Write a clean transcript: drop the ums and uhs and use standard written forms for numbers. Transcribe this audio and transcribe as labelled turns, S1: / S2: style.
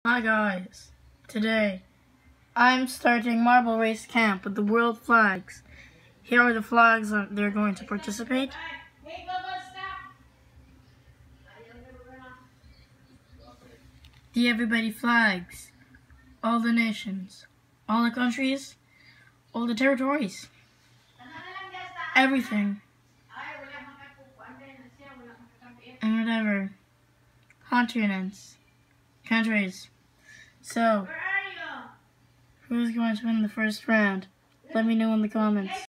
S1: Hi guys, today I'm starting Marble Race Camp with the world flags. Here are the flags they're going to participate. The everybody flags, all the nations, all the countries, all the territories, everything, and whatever, continents, countries. So, who's going to win the first round? Let me know in the comments.